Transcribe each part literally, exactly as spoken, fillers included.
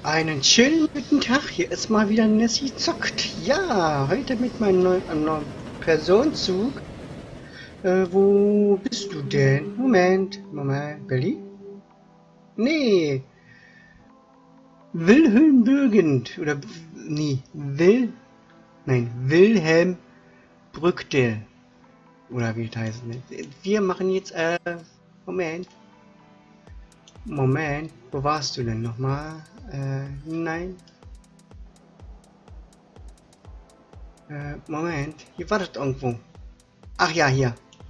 Einen schönen guten Tag, hier ist mal wieder Nessie zockt. Ja, heute mit meinem neuen, neuen Personenzug. Äh, wo bist du denn? Moment, Moment, Berlin? Nee, Wilhelmsburgend oder nee, Will, nein, Wilhelm Brückte oder wie das heißt. Wir machen jetzt, äh, Moment, Moment, wo warst du denn nochmal? Äh, nein. Äh, Moment, hier war das irgendwo. Ach ja, hier.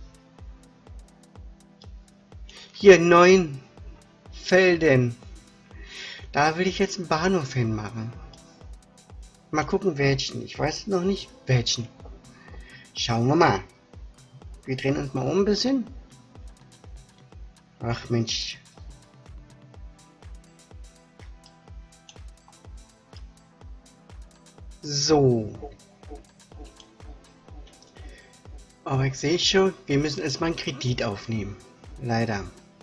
Hier, Neuenfelden. Da will ich jetzt einen Bahnhof hinmachen. Mal gucken, welchen. Ich weiß noch nicht, welchen. Schauen wir mal. Wir drehen uns mal um ein bisschen. Ach Mensch. So. Aber ich sehe schon, wir müssen erstmal einen Kredit aufnehmen. Leider.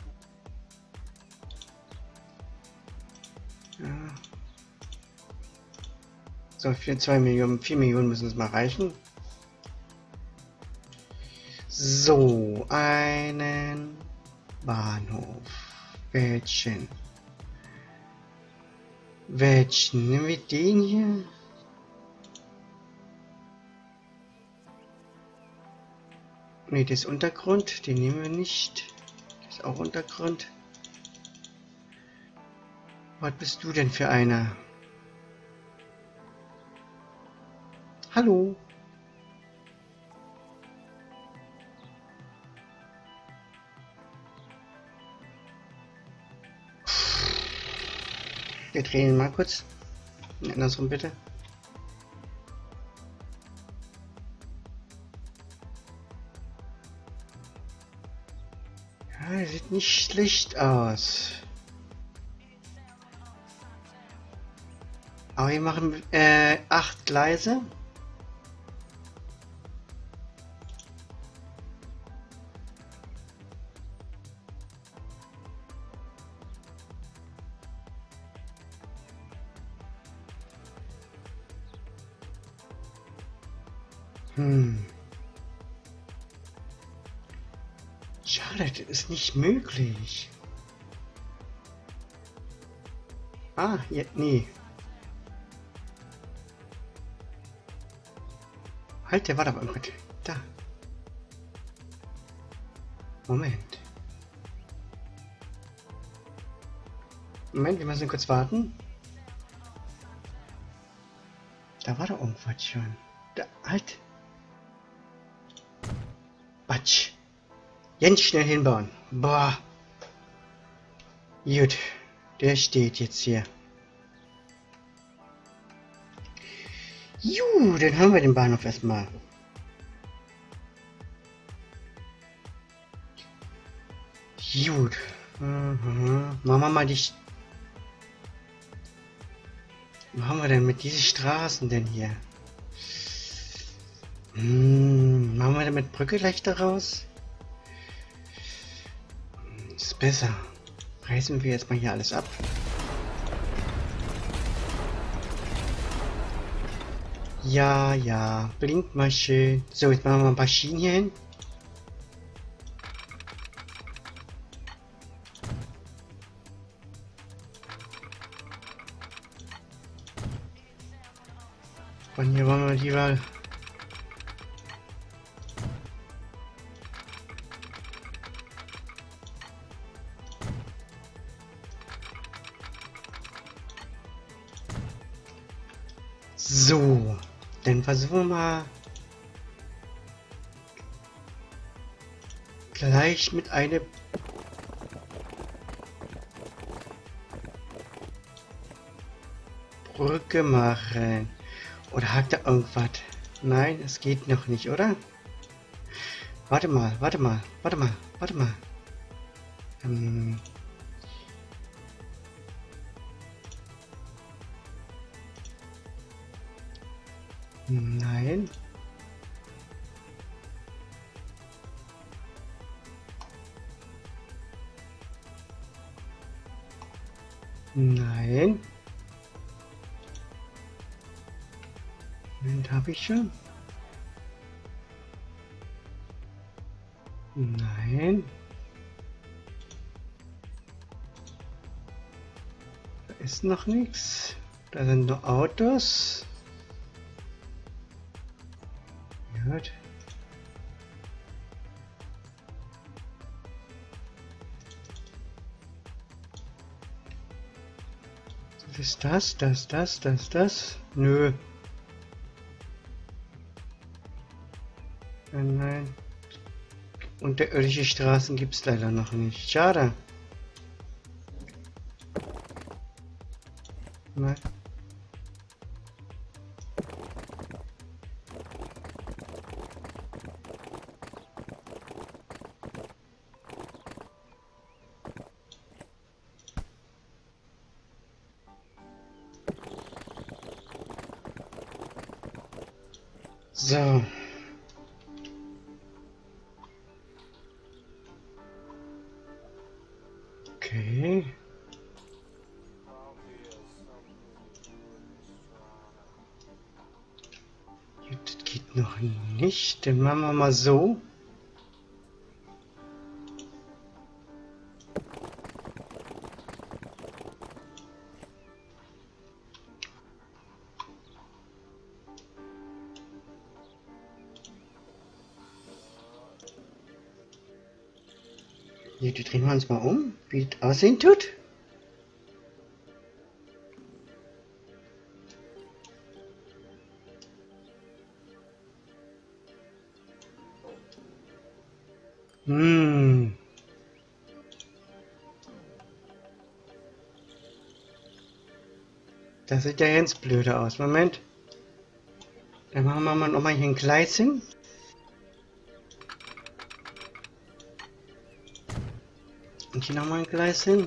Ja. So, für zwei Millionen, vier Millionen müssen es mal reichen. So, einen Bahnhof. Welchen? Welchen? Nehmen wir den hier? Ne, das ist Untergrund, den nehmen wir nicht. Das ist auch Untergrund. Was bist du denn für einer? Hallo? Wir drehen ihn mal kurz. Andersrum bitte. Ja, das sieht nicht schlecht aus. Aber wir machen äh, acht Gleise. Hm. Schade, das ist nicht möglich. Ah, ja, nee. Halt, der war da irgendwas. Da. Moment. Moment, wir müssen kurz warten. Da war doch irgendwas schon. Da, halt. Batsch. Ganz schnell hinbauen. Boah. Gut. Der steht jetzt hier. Juhu, dann haben wir den Bahnhof erstmal. Gut. Mhm. Machen wir mal die... Was haben wir denn mit diesen Straßen denn hier? Hm, machen wir denn mit Brücke leichter raus? Ist besser. Reißen wir jetzt mal hier alles ab. Ja, ja, blinkt mal schön. So, jetzt machen wir mal ein paar Schienen hier hin. Von hier wollen wir lieber... So, dann versuchen wir mal gleich mit einer Brücke machen. Oder hakt da irgendwas? Nein, es geht noch nicht, oder? Warte mal, warte mal, warte mal, warte mal. Ähm Nein. Nein. Den habe ich schon. Nein. Da ist noch nichts. Da sind nur Autos. Gut. Was ist das? Das, das, das, das? Nö. Nein, nein. Unterirdische Straßen gibt es leider noch nicht. Schade. Nein. So. Okay. Das geht noch nicht. Dann machen wir mal so. Hier, die drehen wir uns mal um, wie es aussehen tut. Hm. Das sieht ja ganz blöde aus. Moment. Dann machen wir mal noch mal hier ein Gleis hin. Und hier nochmal ein Gleis hin.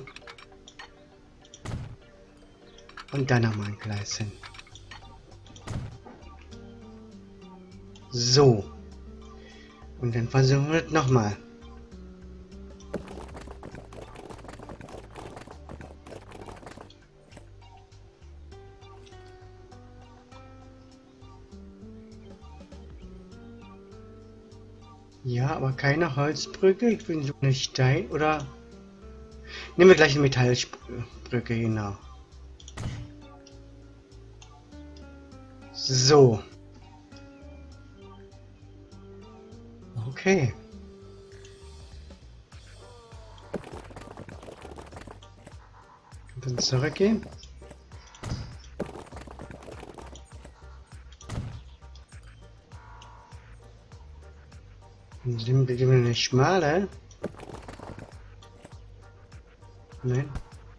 Und dann nochmal ein Gleis hin. So. Und dann versuchen wir es nochmal. Ja, aber keine Holzbrücke. Ich will so eine Stein- oder... Nehmen wir gleich eine Metallbrücke, genau. So. Okay. Und dann zurückgehen. Und dann nehmen wir eine schmale. Nein.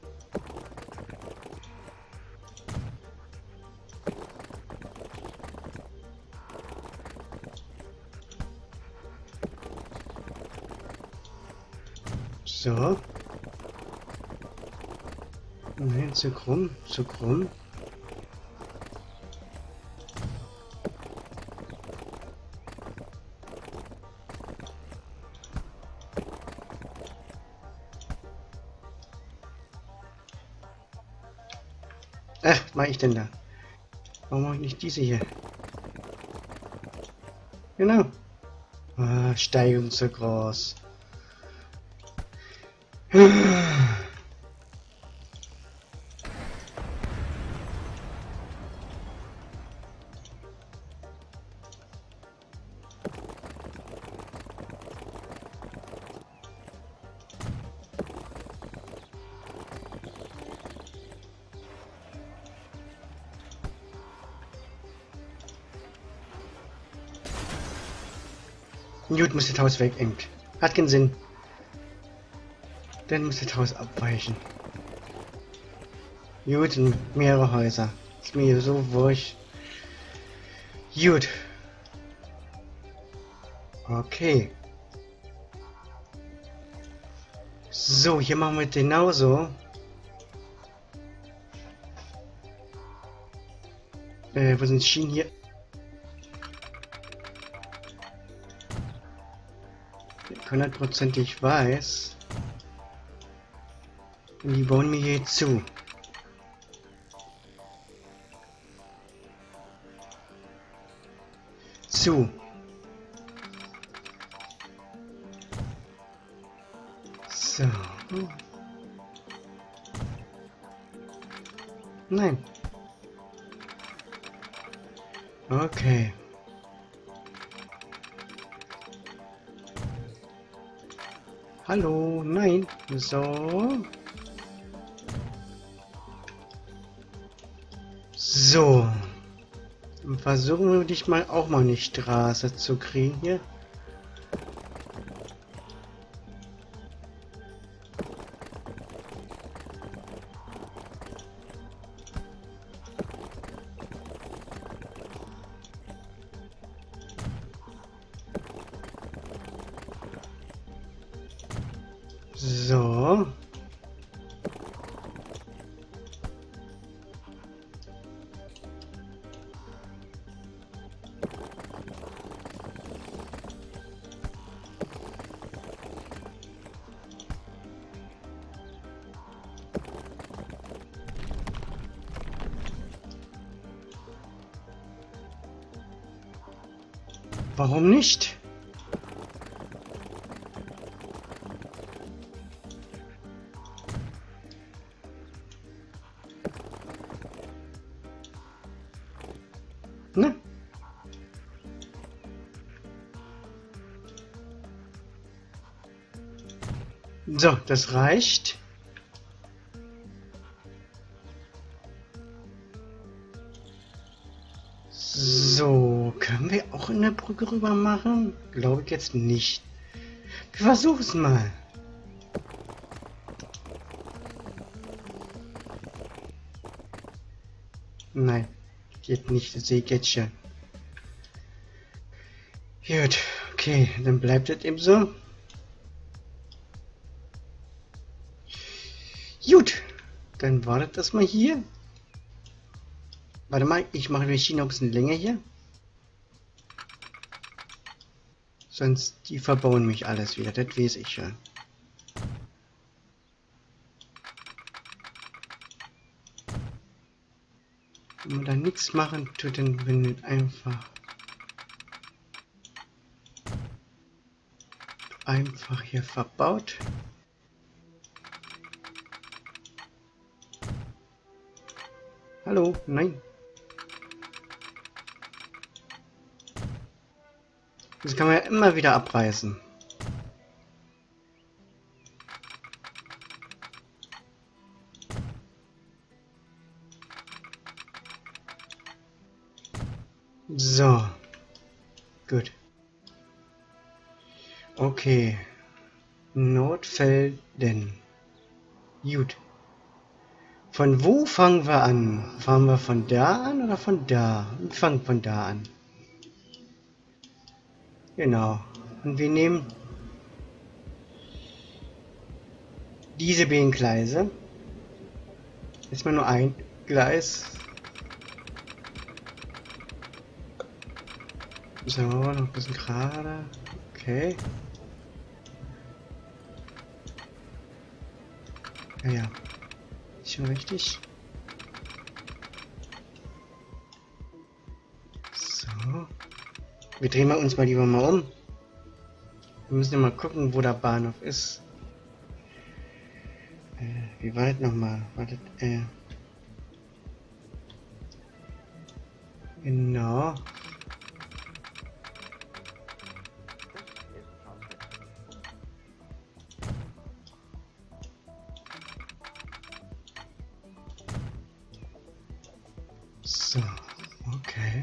So. Nein, zu krumm, zu krumm. Ach, was mache ich denn da? Warum mache ich nicht diese hier? Genau. Ah, Steigung zu groß. Gut, muss das Haus weg, engt. Hat keinen Sinn. Dann muss das Haus abweichen. Gut, sind mehrere Häuser. Ist mir so wurscht. Gut. Okay. So, hier machen wir es genauso. Äh, wo sind Schienen hier? Hundertprozentig weiß. Und die bauen mir hier zu. Zu. So. Nein. Okay. Hallo, nein. So. So. Dann versuchen wir dich mal auch mal in die Straße zu kriegen hier. So. Warum nicht? Ne? So, das reicht. So, können wir auch in der Brücke rüber machen? Glaube ich jetzt nicht. Wir versuchen es mal. Nein, geht nicht, das sehe ich jetzt schon. Gut, okay, dann bleibt es eben so. Gut, dann wartet das mal hier. Warte mal, ich mache die Schiene noch ein bisschen länger hier. Sonst, die verbauen mich alles wieder, das weiß ich schon. Wenn man da nichts machen tut, dann bin einfach einfach hier verbaut. Hallo, nein. Das kann man ja immer wieder abreißen. So. Gut. Okay. Notfelden. Gut. Von wo fangen wir an? Fangen wir von da an oder von da? Wir fangen von da an. Genau. Und wir nehmen diese beiden Gleise. Ist mal nur ein Gleis. So, noch ein bisschen gerade. Okay. Ja, ja. Ist schon richtig. So. Wir drehen wir uns mal lieber mal um. Wir müssen ja mal gucken, wo der Bahnhof ist. Äh, wie war das nochmal? Wartet, äh. Genau. So, okay.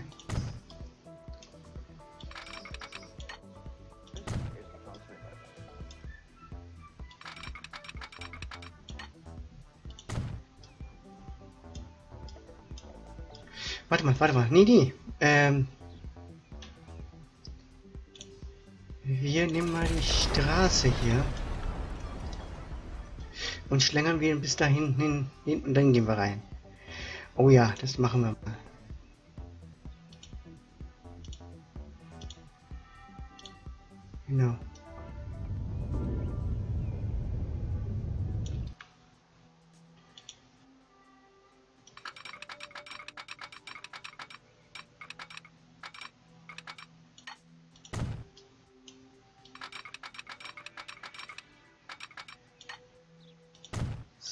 Warte mal, warte mal. Nee, nee. Ähm. Wir nehmen mal die Straße hier. Und schlängern wir bis dahin hin, hin und dann gehen wir rein. Oh ja, das machen wir mal. Genau.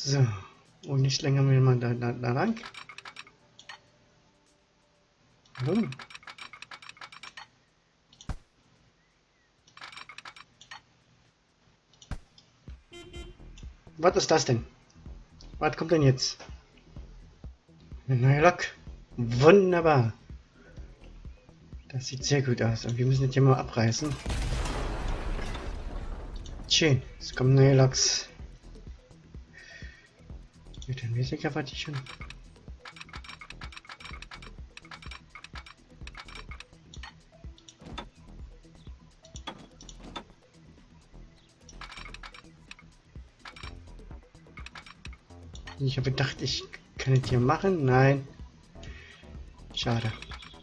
So. Und nicht länger will man da, da, da lang. Oh. Was ist das denn? Was kommt denn jetzt? Eine neue Lok. Wunderbar. Das sieht sehr gut aus. Und wir müssen das hier mal abreißen. Schön. Es kommen neue Loks. Mit dem Musiker war die schon. Ich habe gedacht, ich kann es hier machen. Nein. Schade.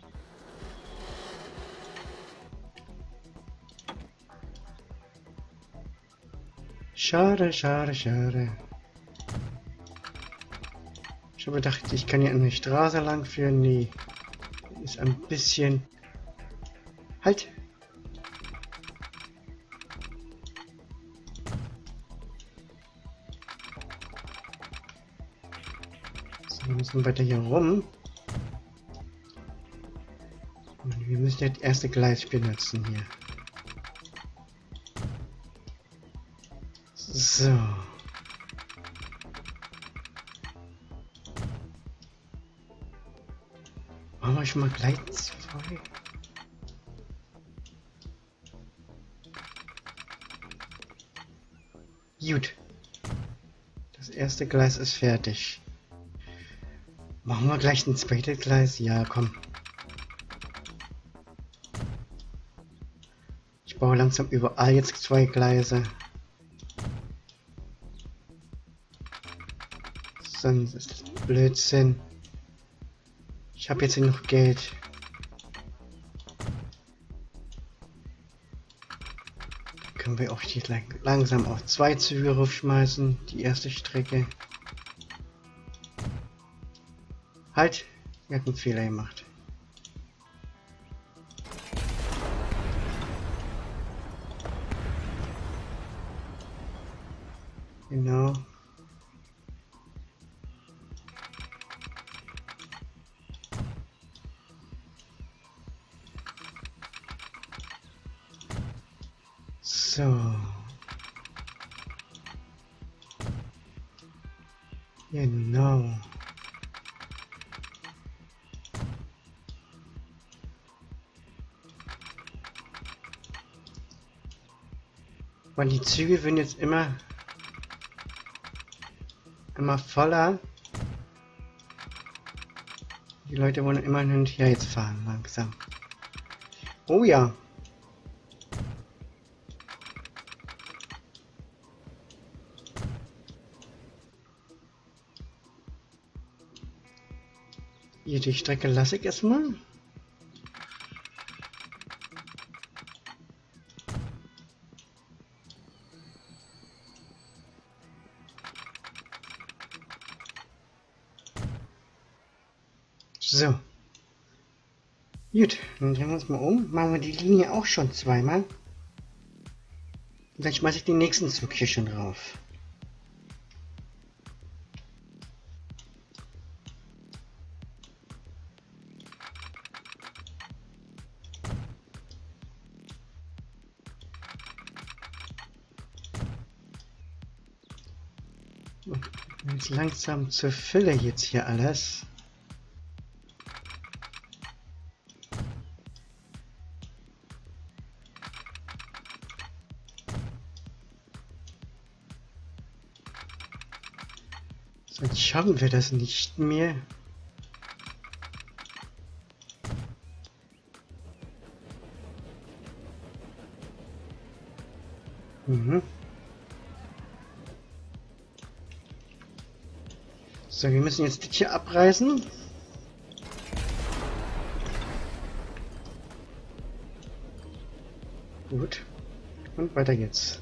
Schade, schade, schade. Ich habe gedacht, ich kann hier eine Straße lang führen. Nee. Ist ein bisschen... Halt! So, wir müssen weiter hier rum. Und wir müssen jetzt das erste Gleis benutzen hier. So. Machen wir schon mal gleich zwei. Gut. Das erste Gleis ist fertig. Machen wir gleich ein zweites Gleis? Ja, komm. Ich baue langsam überall jetzt zwei Gleise. Sonst ist das Blödsinn. Ich habe jetzt hier noch Geld. Dann können wir auch hier langsam auf zwei Züge raufschmeißen. Die erste Strecke. Halt! Ich habe einen Fehler gemacht. Genau. So. Genau. Weil die Züge werden jetzt immer immer voller. Die Leute wollen immer hin und her jetzt fahren, langsam. Oh ja. Hier die Strecke lasse ich erstmal. So. Gut, dann drehen wir uns mal um. Machen wir die Linie auch schon zweimal. Und dann schmeiße ich den nächsten Zug hier schon drauf. Jetzt langsam zur Fülle jetzt hier alles. Sonst schaffen wir das nicht mehr. Mhm. So, wir müssen jetzt das hier abreißen. Gut. Und weiter geht's.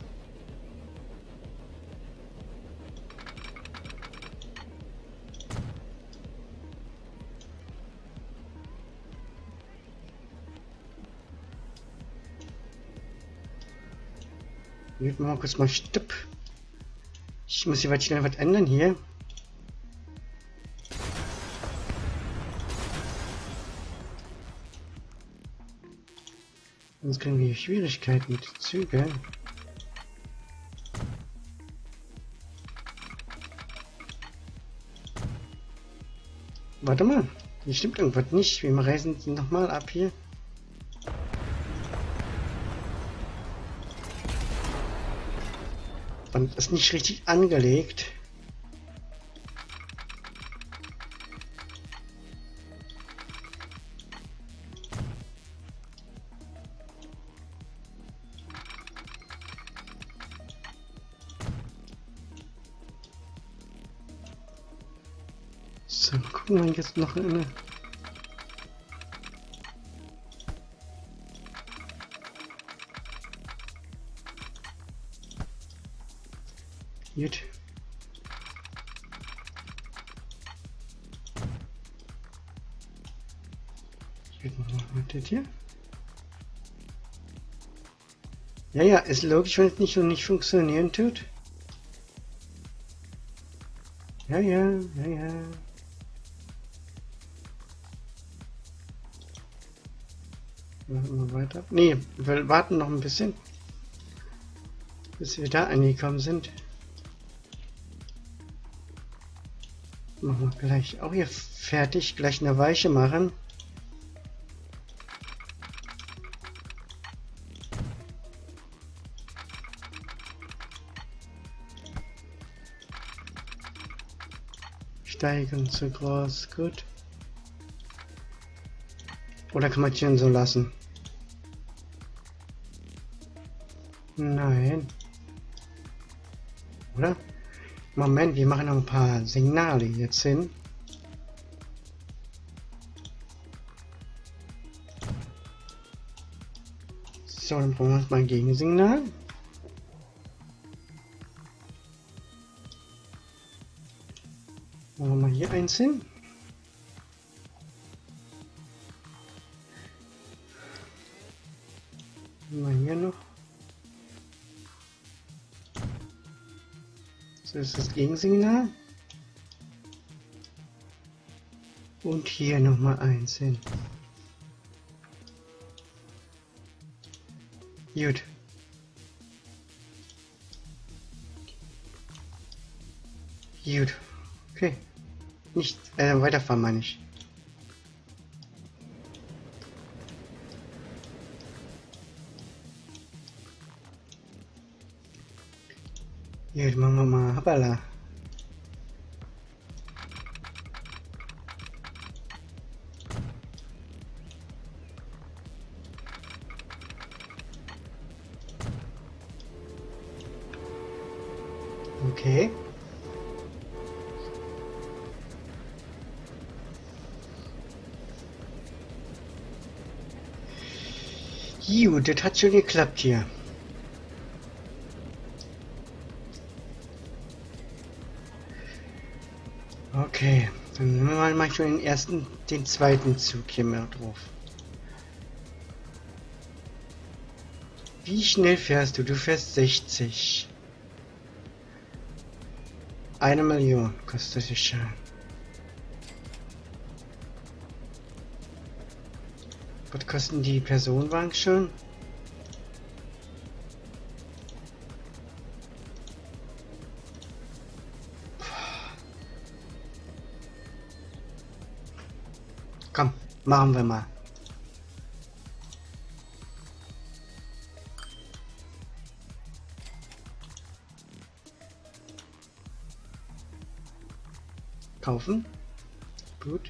Jetzt machen wir kurz mal Stopp. Ich muss hier was schnell was ändern hier. Sonst kriegen wir hier Schwierigkeiten mit den Zügen. Warte mal, hier stimmt irgendwas nicht. Wir reisen nochmal ab hier. Und ist nicht richtig angelegt. So, gucken wir jetzt noch eine. Gut. Jetzt machen wir das hier. Ja, ja, ist logisch, wenn es nicht und nicht funktionieren tut. Ja, ja, ja, ja. Machen wir weiter. Nee, wir warten noch ein bisschen, bis wir da angekommen sind. Machen wir gleich auch hier fertig, gleich eine Weiche machen. Steigen zu groß, gut. Oder kann man es schon so lassen? Nein. Oder? Moment, wir machen noch ein paar Signale jetzt hin. So, dann brauchen wir mal ein Gegensignal. Machen wir mal hier eins hin. Mal hier noch. So ist das Gegensignal. Und hier noch mal eins hin. Gut. Gut. Okay. Nicht äh, weiterfahren, meine ich. Gut, machen wir mal Hoppala. Okay. Gut, das hat schon geklappt hier. Okay, dann nehmen wir mal schon den ersten, den zweiten Zug hier mal drauf. Wie schnell fährst du? Du fährst sechzig. Eine Million kostet der Schein. Was kosten die Personenwagen schon? Komm, machen wir mal. Kaufen. Gut.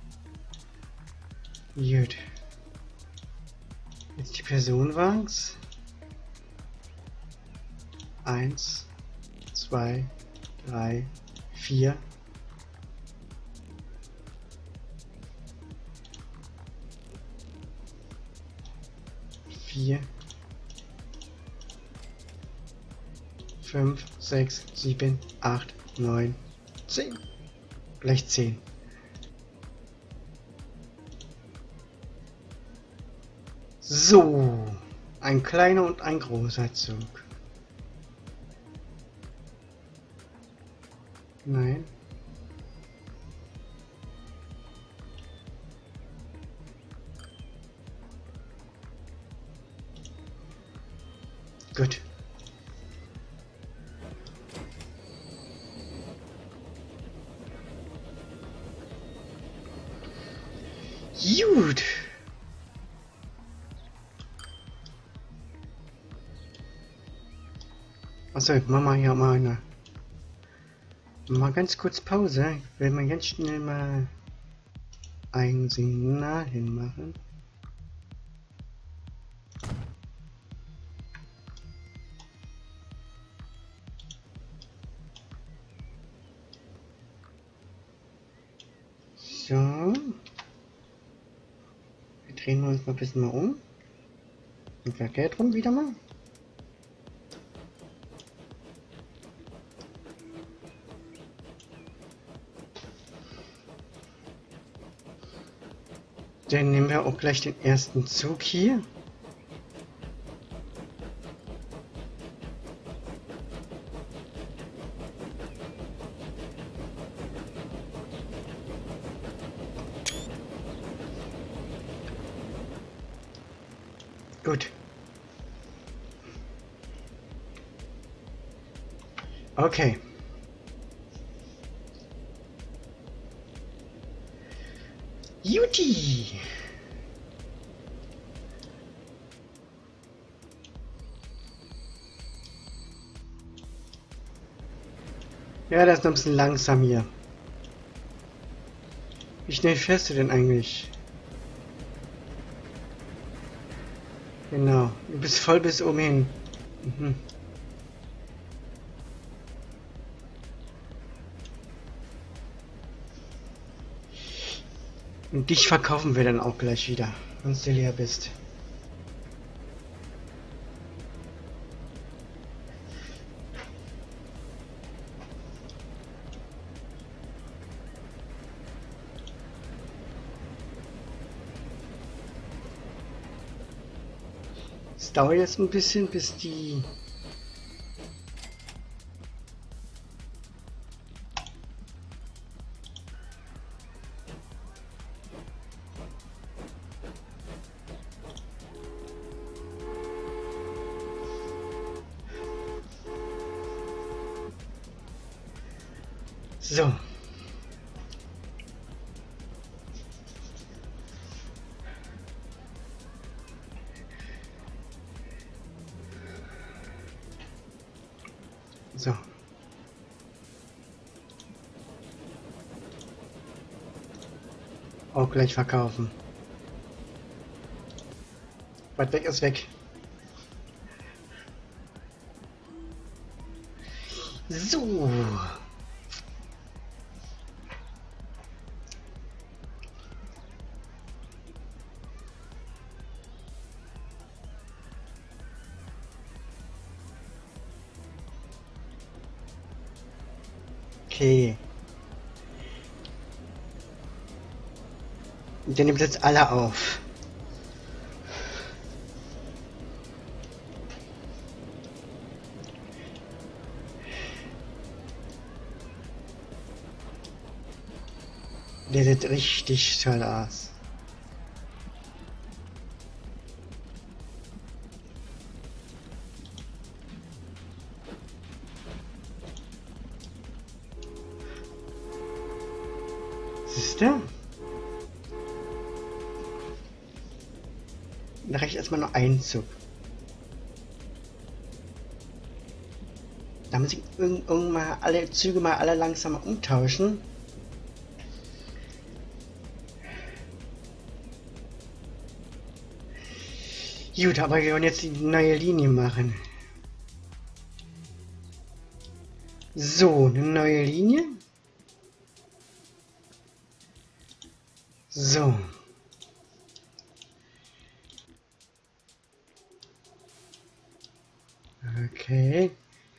Gut. Jetzt die Personenwagens. Eins, zwei, drei, vier. Vier. Fünf, sechs, sieben, acht, neun, zehn. Gleich zehn. So, ein kleiner und ein großer Zug. Nein. Gut. Gut. Achso, machen wir hier mal eine. Mal ganz kurz Pause. Ich will mal ganz schnell mal ein Signal hinmachen. So. Wir drehen uns mal ein bisschen mal um. Und verkehrt rum wieder mal. Dann nehmen wir auch gleich den ersten Zug hier. Gut. Okay. Juti. Ja, das ist noch ein bisschen langsam hier. Wie schnell fährst du denn eigentlich? Genau, du bist voll bis oben hin. Mhm. Und dich verkaufen wir dann auch gleich wieder, wenn du leer bist. Es dauert jetzt ein bisschen, bis die... So. So. Auch gleich verkaufen. Was weg ist weg. So. Okay. Der nimmt jetzt alle auf. Der sieht richtig toll aus. Siehst du? Da reicht erstmal nur ein Zug. Da muss ich irgendwann mal alle Züge mal alle langsamer umtauschen. Gut, aber wir wollen jetzt die neue Linie machen. So, eine neue Linie. So. Okay.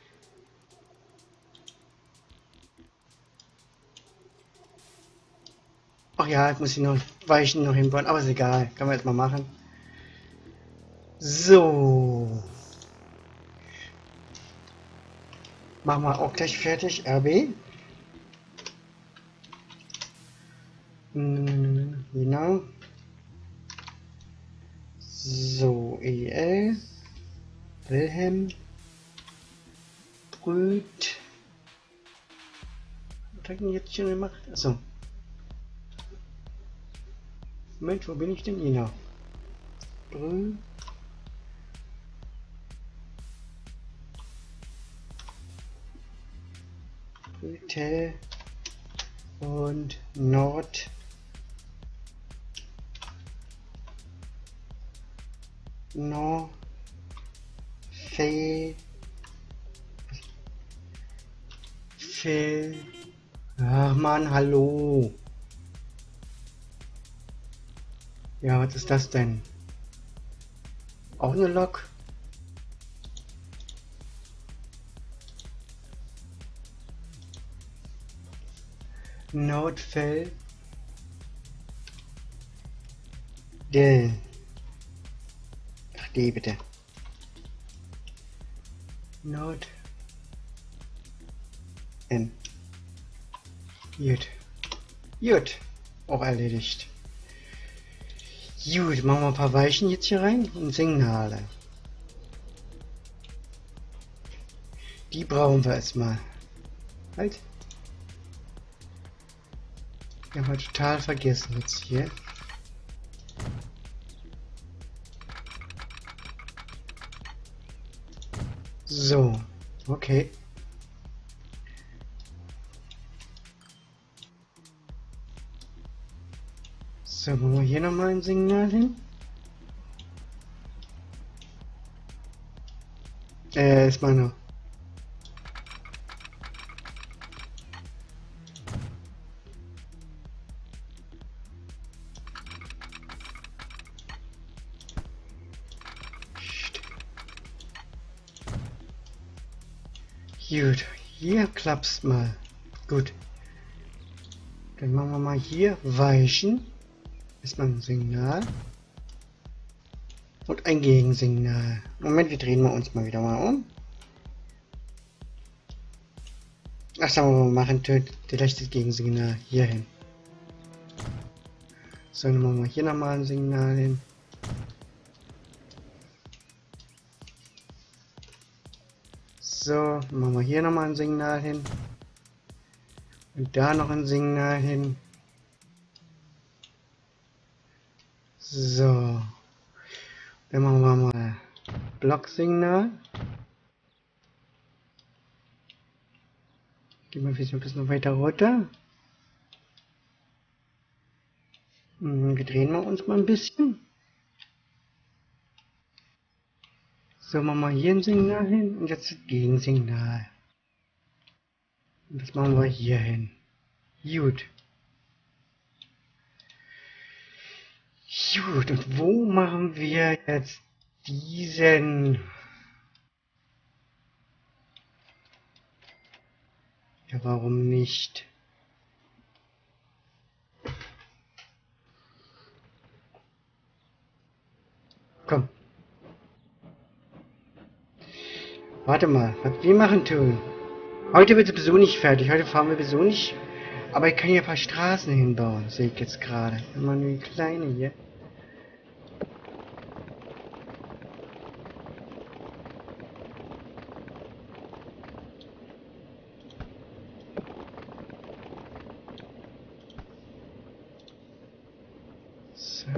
Ach ja, jetzt muss ich noch Weichen noch hinbauen, aber ist egal. Kann man jetzt mal machen. So. Machen wir auch gleich fertig. R B. Genau. So, E L. Wilhelm. Brüt. Was hat denn jetzt schon gemacht? Achso. Moment, wo bin ich denn? Genau. Brüt. Brütel. Und Nord. No. Fe. Fe. Ach man, hallo. Ja, was ist das denn? Auch eine Lok? Notfall. Del. Ach, die bitte. Not. N. Gut. Gut. Auch erledigt. Gut, machen wir ein paar Weichen jetzt hier rein und Signale. Die brauchen wir erstmal. Halt. Die haben wir total vergessen jetzt hier. So, okay. So, machen wir hier nochmal ein Signal hin. Äh, ist mal noch. Gut, hier klappt's mal. Gut. Dann machen wir mal hier Weichen. Ist mal ein Signal. Und ein Gegensignal. Moment, wir drehen wir uns mal wieder mal um. Ach, sagen wir mal, machen vielleicht das Gegensignal hier hin. So, dann machen wir hier nochmal ein Signal hin. So, dann machen wir hier nochmal ein Signal hin. Und da noch ein Signal hin. So. Dann machen wir mal Blocksignal. Gehen wir ein bisschen weiter runter. Wir drehen wir uns mal ein bisschen. So, machen wir hier ein Signal hin und jetzt das Gegensignal. Und das machen wir hier hin. Gut. Gut, und wo machen wir jetzt diesen... Ja, warum nicht? Komm. Warte mal, was wir machen tun. Heute wird es sowieso nicht fertig. Heute fahren wir sowieso nicht. Aber ich kann hier ein paar Straßen hinbauen, sehe ich jetzt gerade. Immer nur die kleine hier. So.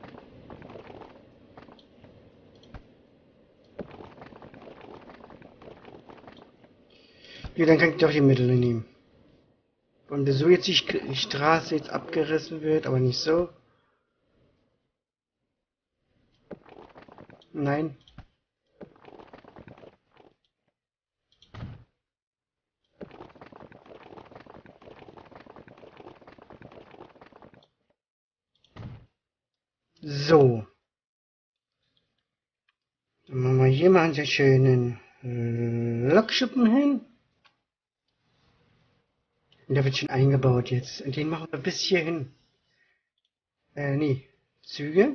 Ja, dann kann ich doch die Mittel nehmen. Und wieso jetzt die Straße jetzt abgerissen wird, aber nicht so. Nein. So. Dann machen wir hier mal einen sehr schönen Lokschuppen hin. Und der wird schon eingebaut jetzt. Und den machen wir bis hierhin. Äh, nee. Züge.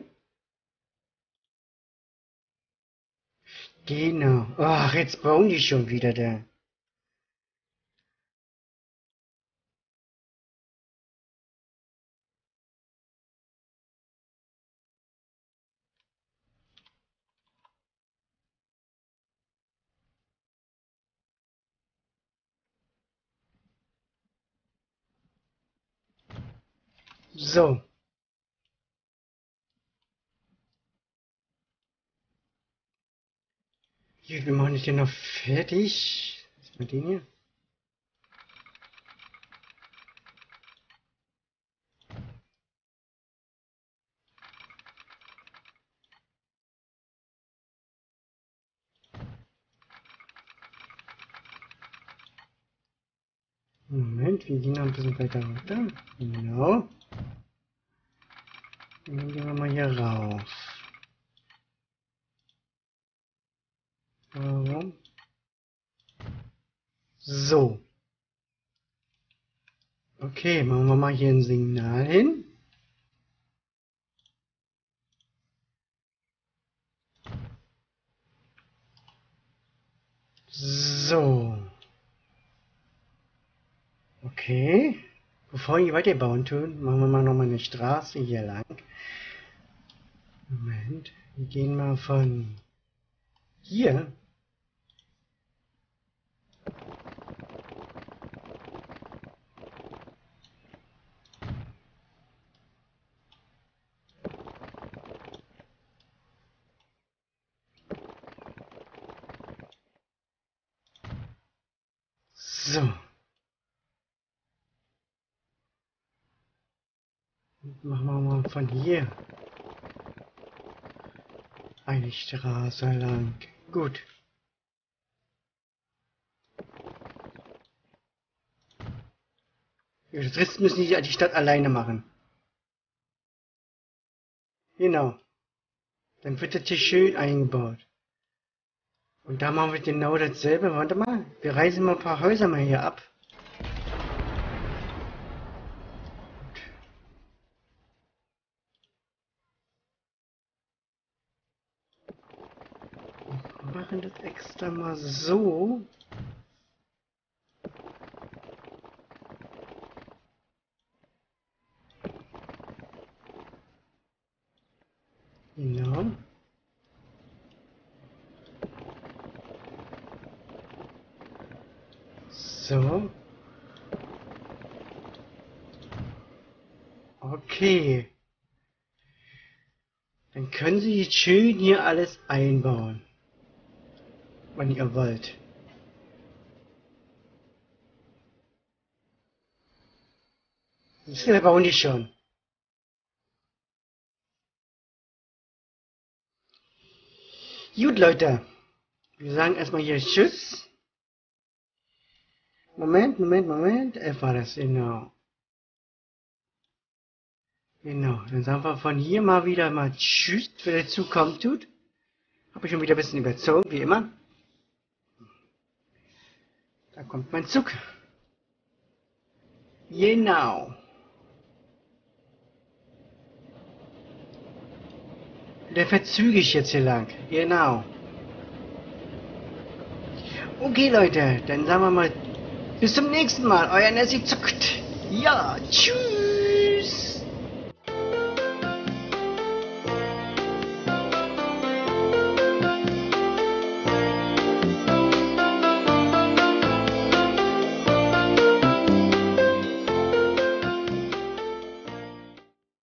Genau. Ach, jetzt bauen die schon wieder da. So. Hier, wir machen das hier noch fertig. Was ist den hier? Moment, wir gehen noch ein bisschen weiter runter. Genau. Und dann gehen wir mal hier rauf. Warum? So. Okay, machen wir mal hier ein Signal hin. So. Okay. Bevor wir weiterbauen tun, machen wir mal noch mal eine Straße hier lang. Moment. Wir gehen mal von hier. So. Machen wir mal von hier eine Straße lang. Gut. Das Rest müssen die, die Stadt alleine machen. Genau. Dann wird das hier schön eingebaut. Und da machen wir genau dasselbe. Warte mal. Wir reißen mal ein paar Häuser mal hier ab. Wir machen das extra mal so. Genau. So. Okay. Dann können Sie jetzt schön hier alles einbauen. Wenn ihr wollt. Das bauen die schon. Gut, Leute. Wir sagen erstmal hier Tschüss. Moment, Moment, Moment. F war das, genau. Genau, dann sagen wir von hier mal wieder mal Tschüss, wer dazu kommen tut. Habe ich schon wieder ein bisschen überzogen, wie immer. Da kommt mein Zug. Genau. Der verzüge ich jetzt hier lang. Genau. Okay, Leute, dann sagen wir mal bis zum nächsten Mal. Euer Nessie zuckt. Ja, tschüss.